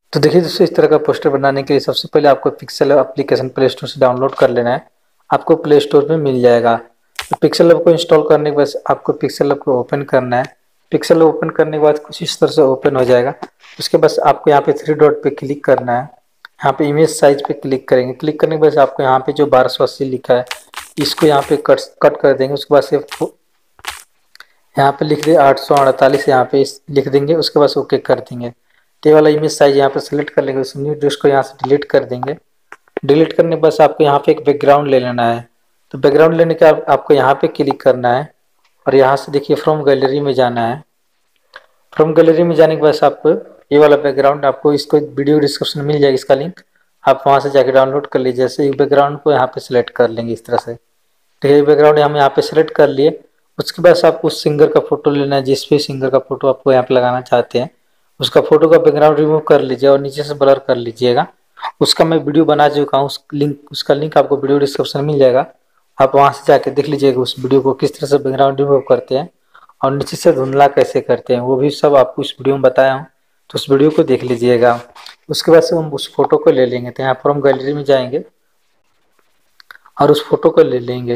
तो देखिए दोस्तों, इस तरह का पोस्टर बनाने के लिए सबसे पहले आपको पिक्सेल एप्लीकेशन प्ले स्टोर से डाउनलोड कर लेना है। आपको प्ले स्टोर में मिल जाएगा। तो पिक्सेल लैब को इंस्टॉल करने के बाद आपको पिक्सेल लैब को ओपन करना है। पिक्सेल लैब ओपन करने के बाद कुछ इस तरह से ओपन हो जाएगा। उसके बाद आपको यहाँ पे थ्री डॉट पे क्लिक करना है। यहाँ पे इमेज साइज पे क्लिक करेंगे। क्लिक करने के बाद आपको यहाँ पे जो 1280 लिखा है इसको यहाँ पे कट कर देंगे। उसके बाद से यहाँ पे लिख दे 848 यहाँ पे लिख देंगे। उसके बाद ओके कर देंगे। तो ये वाला इमेज साइज यहाँ पे सेलेक्ट कर लेंगे। उस न्यू को यहाँ से डिलीट कर देंगे। डिलीट करने के बाद आपको यहाँ पे एक बैकग्राउंड ले लेना है। तो बैकग्राउंड लेने के आपको यहाँ पे क्लिक करना है और यहाँ से देखिए फ्रॉम गैलरी में जाना है। फ्रॉम गैलरी में जाने के बाद आपको ये वाला बैकग्राउंड आपको इसको वीडियो डिस्क्रिप्शन में मिल जाएगा इसका लिंक। आप वहाँ से जाके डाउनलोड कर लीजिए। जैसे बैकग्राउंड को यहाँ पे सिलेक्ट कर लेंगे इस तरह से। ठीक है, बैकग्राउंड हम यहाँ पे सिलेक्ट कर लिए। उसके बाद आपको उस सिंगर का फोटो लेना है। जिस भी सिंगर का फोटो आपको यहाँ पे लगाना चाहते हैं उसका फोटो का बैकग्राउंड रिमूव कर लीजिए और नीचे से ब्लर कर लीजिएगा। उसका मैं वीडियो बना चुका हूँ। उसका लिंक आपको वीडियो डिस्क्रिप्शन में मिल जाएगा। आप वहाँ से जाके देख लीजिएगा उस वीडियो को किस तरह से बैकग्राउंड रिमूव करते हैं और नीचे से धुंधला कैसे करते हैं, वो भी सब आपको इस वीडियो में बताया हूँ। तो उस वीडियो को देख लीजिएगा। उसके बाद से हम उस फोटो को ले लेंगे। तो यहाँ पर हम गैलरी में जाएंगे और उस फोटो को ले लेंगे।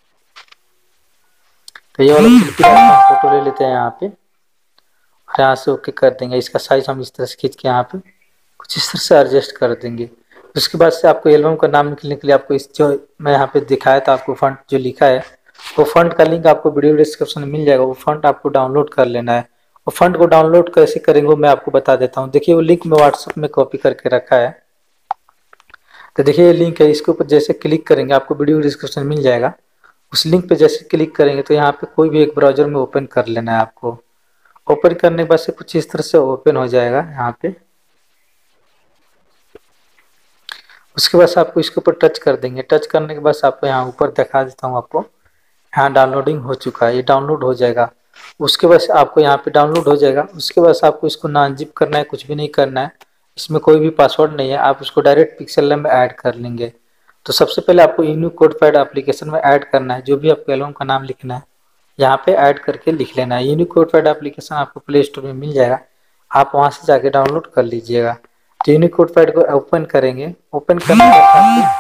तो ये वाला फोटो ले लेते हैं यहाँ पे और यहाँ से ओके कर देंगे। इसका साइज हम इस तरह से खींच के यहाँ पे कुछ इस तरह से एडजस्ट कर देंगे। उसके बाद से आपको एल्बम का नाम लिखने के लिए आपको इस जो मैं यहाँ पे दिखाया था आपको फॉन्ट जो लिखा है वो फॉन्ट का लिंक आपको वीडियो डिस्क्रिप्शन में मिल जाएगा। वो फॉन्ट आपको डाउनलोड कर लेना है। वो फॉन्ट को डाउनलोड कैसे करेंगे वो मैं आपको बता देता हूँ। देखिए वो लिंक मैं व्हाट्सएप में कॉपी करके रखा है। तो देखिए ये लिंक है, इसके ऊपर जैसे क्लिक करेंगे आपको वीडियो डिस्क्रिप्शन मिल जाएगा। उस लिंक पे जैसे क्लिक करेंगे तो यहाँ पे कोई भी एक ब्राउजर में ओपन कर लेना है आपको। ओपन करने के बाद से कुछ इस तरह से ओपन हो जाएगा यहाँ पे। उसके बाद आपको इसके ऊपर टच कर देंगे। टच करने के बाद आपको यहाँ ऊपर दिखा देता हूँ आपको। यहाँ डाउनलोडिंग हो चुका है, ये डाउनलोड हो जाएगा। उसके बाद आपको यहाँ पे डाउनलोड हो जाएगा। उसके बाद आपको इसको ना अनजिप करना है, कुछ भी नहीं करना है। इसमें कोई भी पासवर्ड नहीं है। आप उसको डायरेक्ट पिक्सेल लैब में ऐड कर लेंगे। तो सबसे पहले आपको यूनिकोड पैड एप्लीकेशन में ऐड करना है। जो भी आपको एल्बम का नाम लिखना है यहाँ पे ऐड करके लिख लेना है। यूनिकोड पैड एप्लीकेशन आपको प्ले स्टोर में मिल जाएगा। आप वहाँ से जाके डाउनलोड कर लीजिएगा। तो यूनिकोड पैड को ओपन करेंगे। ओपन करने के बाद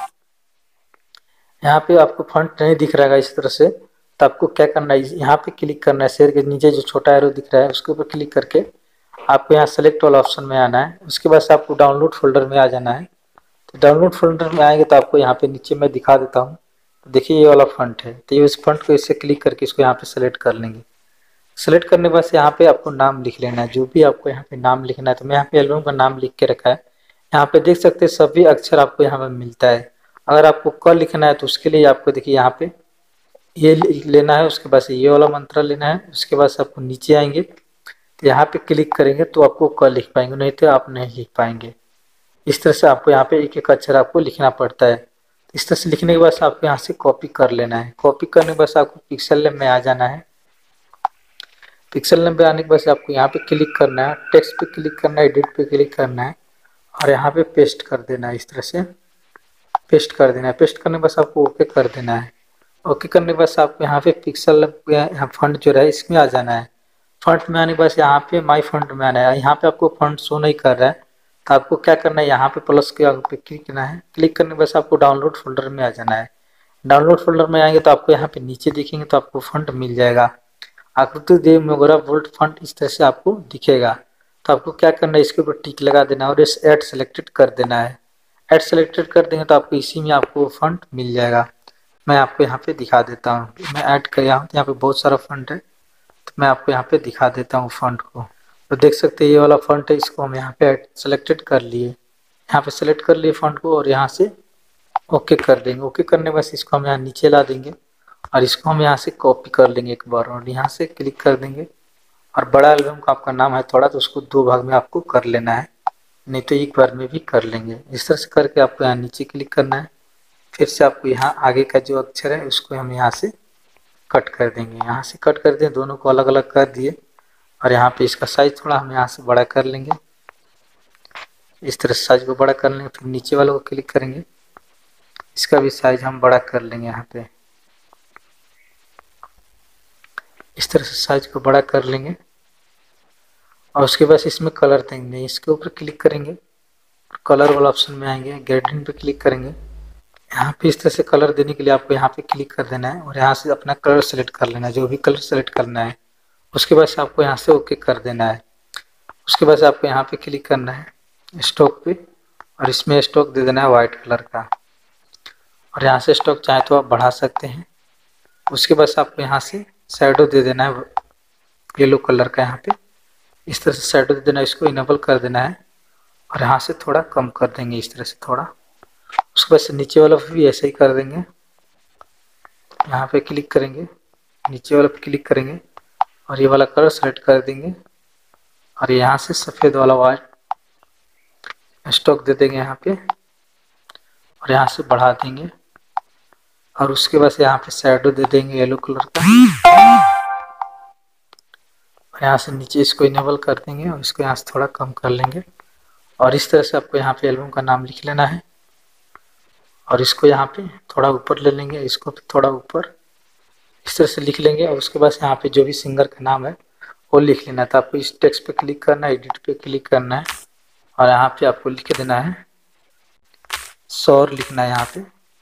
यहाँ पे आपको फॉन्ट नहीं दिख रहा है इस तरह से। तो आपको क्या करना है, यहाँ पे क्लिक करना है। शेयर के नीचे जो छोटा एरो दिख रहा है उसके ऊपर क्लिक करके आपको यहाँ सेलेक्ट वाला ऑप्शन में आना है। उसके बाद से आपको डाउनलोड फोल्डर में आ जाना है। तो डाउनलोड फोल्डर में आएंगे तो आपको यहाँ पे नीचे मैं दिखा देता हूँ। तो देखिए ये वाला फॉन्ट है। तो ये उस फॉन्ट को इससे क्लिक करके इसको यहाँ पे सेलेक्ट कर लेंगे। सेलेक्ट करने के बाद यहाँ पे आपको नाम लिख लेना है। जो भी आपको यहाँ पे नाम लिखना है तो मैं यहाँ पे एल्बम का नाम लिख के रखा है। यहाँ पे देख सकते हैं सभी अक्षर आपको यहाँ पे मिलता है। अगर आपको क लिखना है तो उसके लिए आपको देखिए यहाँ पे ये लेना है। उसके बाद से ये वाला मंत्र लेना है। उसके बाद से आपको नीचे आएंगे तो यहाँ पे क्लिक करेंगे तो आपको क लिख पाएंगे, नहीं तो आप नहीं लिख पाएंगे। इस तरह से आपको यहाँ पे एक एक अक्षर आपको लिखना पड़ता है। इस तरह से लिखने के बाद आपको यहाँ से कॉपी कर लेना है। कॉपी करने के बाद आपको पिक्सेल लैब में आ जाना है। पिक्सेल लैब में आने के बाद आपको यहाँ पे क्लिक करना है, टेक्स्ट पे क्लिक करना है, एडिट पे क्लिक करना है और यहाँ पे पेस्ट कर देना है। इस तरह से पेस्ट कर देना है। पेस्ट करने के बाद आपको ओके कर देना है। ओके करने के बाद आपको यहाँ पे पिक्सेल लैब यहाँ फंड जो है इसमें आ जाना है। फंड में आने के बाद यहाँ पे माई फंड में आना है। यहाँ पे आपको फंड शो नहीं कर रहा है तो आपको क्या करना है, यहाँ पे प्लस के आगे पे क्लिक करना है। क्लिक करने के बाद आपको डाउनलोड फोल्डर में आ जाना है। डाउनलोड फोल्डर में आएंगे तो आपको यहाँ पे नीचे देखेंगे तो आपको फंड मिल जाएगा। आकृति देव मोगरा वोल्ट फंड इस तरह से आपको दिखेगा। तो आपको क्या करना है, इसके ऊपर टिक लगा देना और इस ऐड सेलेक्टेड कर देना है। ऐड सेलेक्टेड कर देंगे तो आपको इसी में आपको फंड मिल जाएगा। मैं आपको यहाँ पे दिखा देता हूँ। मैं ऐड किया हूँ तो यहाँ पे बहुत सारा फंड है। तो मैं आपको यहाँ पे दिखा देता हूँ फंड को। तो देख सकते हैं ये वाला फंड है, इसको हम यहाँ पे सेलेक्टेड कर लिए। यहाँ पे सेलेक्ट कर लिए फंड को और यहाँ से ओके कर देंगे। ओके करने के बाद इसको हम यहाँ नीचे ला देंगे और इसको हम यहाँ से कॉपी कर लेंगे एक बार और यहाँ से क्लिक कर देंगे। और बड़ा एल्बम का आपका नाम है थोड़ा तो उसको दो भाग में आपको कर लेना है, नहीं तो एक बार में भी कर लेंगे। इस तरह से करके आपको यहाँ नीचे क्लिक करना है। फिर से आपको यहाँ आगे का जो अक्षर है उसको हम यहाँ से कट कर देंगे। यहाँ से कट कर दें, दोनों को अलग अलग कर दिए और यहाँ पे इसका साइज थोड़ा हम यहाँ से बड़ा कर लेंगे। इस तरह से साइज को बड़ा कर लेंगे। फिर नीचे वाले को क्लिक करेंगे, इसका भी साइज हम बड़ा कर लेंगे। यहाँ पे इस तरह से साइज को बड़ा कर लेंगे और उसके बाद इसमें कलर देंगे। इसके ऊपर क्लिक करेंगे कलर वाला ऑप्शन में आएंगे, ग्रेडियंट पे क्लिक करेंगे। यहाँ पे इस तरह से कलर देने के लिए आपको यहाँ पे क्लिक कर देना है और यहाँ से अपना कलर सेलेक्ट कर लेना है, जो भी कलर सेलेक्ट करना है। उसके बाद से आपको यहाँ से ओके कर देना है। उसके बाद से आपको यहाँ पे क्लिक करना है स्टॉक पे और इसमें स्टॉक दे देना है वाइट कलर का, और यहाँ से स्टॉक चाहे तो आप बढ़ा सकते हैं। उसके बाद से आपको यहाँ से शैडो दे देना है येलो कलर का, यहाँ पे इस तरह से शैडो दे देना है, इसको इनेबल कर देना है और यहाँ से थोड़ा कम कर देंगे इस तरह से थोड़ा। उसके बाद से नीचे वाला भी ऐसे ही कर देंगे, यहाँ पे क्लिक करेंगे, नीचे वाला पे क्लिक करेंगे और ये वाला कलर सेलेक्ट कर देंगे और यहाँ से सफ़ेद वाला वाइट स्टॉक दे देंगे यहाँ पे और यहाँ से बढ़ा देंगे और उसके बाद यहाँ पे शैडो दे देंगे येलो कलर का और यहाँ से नीचे इसको इनेबल कर देंगे और इसको यहाँ से थोड़ा कम कर लेंगे और इस तरह से आपको यहाँ पे एल्बम का नाम लिख लेना है और इसको यहाँ पे थोड़ा ऊपर ले लेंगे, इसको थोड़ा ऊपर इस तरह से लिख लेंगे और उसके बाद यहाँ पे जो भी सिंगर का नाम है वो लिख लेना है। तो आपको इस टेक्स्ट पे क्लिक करना है, एडिट पे क्लिक करना है और यहाँ पे आपको लिख देना है सौर लिखना है, यहाँ पे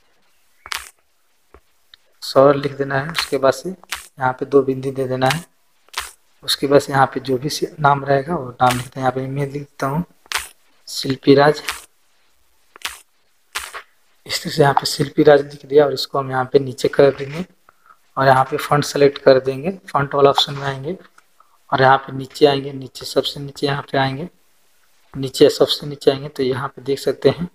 सौर लिख देना है। उसके बाद से यहाँ पे 2 बिंदी दे देना है। उसके बाद यहाँ पे जो भी नाम रहेगा वो नाम लिखते हैं। यहाँ पे मैं लिखता हूँ शिल्पी राज, इस तरह से यहाँ पे शिल्पी राज लिख दिया और इसको हम यहाँ पे नीचे कर देंगे और यहाँ पे फॉन्ट सेलेक्ट कर देंगे, फॉन्ट वाला ऑप्शन में आएंगे और यहाँ पे नीचे आएंगे, नीचे सबसे नीचे यहाँ पे आएंगे, नीचे सबसे नीचे आएंगे तो यहाँ पे देख सकते हैं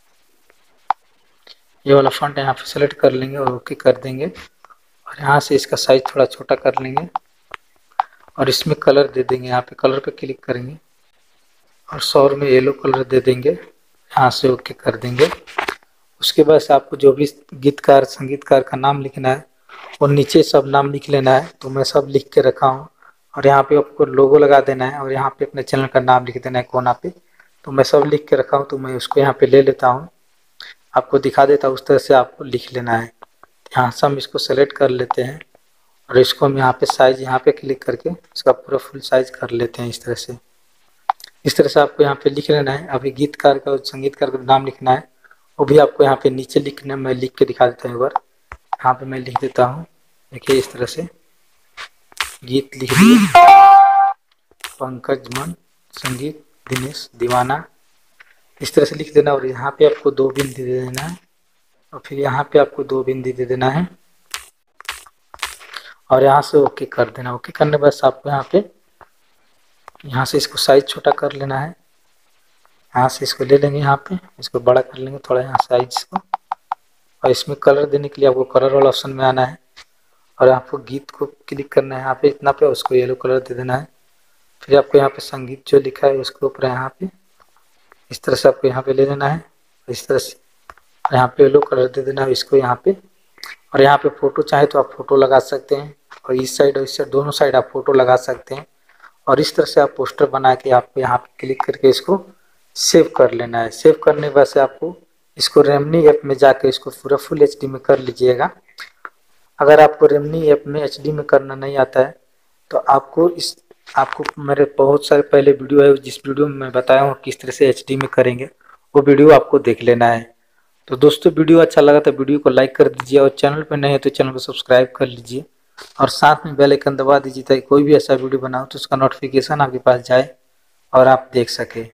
ये वाला फॉन्ट यहाँ पे सेलेक्ट कर लेंगे और ओके कर देंगे और यहाँ से इसका साइज थोड़ा छोटा कर लेंगे और इसमें कलर दे देंगे। यहाँ पे कलर पे क्लिक करेंगे और सौर में येलो कलर दे देंगे, यहाँ से ओके कर देंगे। उसके बाद आपको जो भी गीतकार संगीतकार का नाम लिखना है और नीचे सब नाम लिख लेना है। तो मैं सब लिख के रखा हूँ और यहाँ पे आपको लोगो लगा देना है और यहाँ पे अपने चैनल का नाम लिख देना है कोना पे। तो मैं सब लिख के रखा हूँ तो मैं उसको यहाँ पे ले लेता हूँ, आपको दिखा देता हूँ। उस तरह से आपको लिख लेना है। यहाँ से हम इसको सेलेक्ट कर लेते हैं और इसको हम यहाँ पे साइज यहाँ पे क्लिक करके इसका पूरा फुल साइज कर लेते हैं इस तरह से। इस तरह से आपको यहाँ पे लिख लेना है। अभी गीतकार का और संगीतकार का नाम लिखना है वो भी आपको यहाँ पे नीचे लिखना है। मैं लिख के दिखा देता हूँ एक बार। यहाँ पे मैं लिख देता हूँ, देखिए इस तरह से गीत लिख दिया, पंकज मन, संगीत दिनेश दीवाना, इस तरह से लिख देना और यहाँ पे आपको 2 बिंदी दे देना है और फिर यहाँ पे आपको 2 बिंदी दे देना है और यहाँ से ओके कर देना। ओके करने के बाद आपको यहाँ से इसको साइज छोटा कर लेना है। यहाँ से इसको ले लेंगे, यहाँ पे इसको बड़ा कर लेंगे थोड़ा यहाँ साइज को और इसमें कलर देने के लिए आपको कलर वाला ऑप्शन में आना है और आपको गीत को क्लिक करना है यहाँ पे इतना पे, उसको येलो कलर दे देना है। फिर आपको यहाँ पे संगीत जो लिखा है उसके ऊपर यहाँ पे इस तरह से आपको यहाँ पे ले लेना है, इस तरह से यहाँ पे येलो कलर दे देना है इसको यहाँ पे। और यहाँ पे फोटो चाहे तो आप फोटो लगा सकते हैं और इस साइड और इस साइड दोनों साइड आप फोटो लगा सकते हैं और इस तरह से आप पोस्टर बना के आपको यहाँ पे क्लिक करके इसको सेव कर लेना है। सेव करने के बाद से आपको इसको रेमनी ऐप में जाके इसको पूरा फुल एचडी में कर लीजिएगा। अगर आपको रेमनी ऐप में एचडी में करना नहीं आता है तो आपको मेरे बहुत सारे पहले वीडियो है जिस वीडियो में मैं बताया हूँ किस तरह से एचडी में करेंगे, वो वीडियो आपको देख लेना है। तो दोस्तों वीडियो अच्छा लगा तो वीडियो को लाइक कर दीजिए और चैनल पर नए हैं तो चैनल को सब्सक्राइब कर लीजिए और साथ में बेल आइकन दबा दीजिए ताकि कोई भी ऐसा वीडियो बनाओ तो उसका नोटिफिकेशन आपके पास जाए और आप देख सके।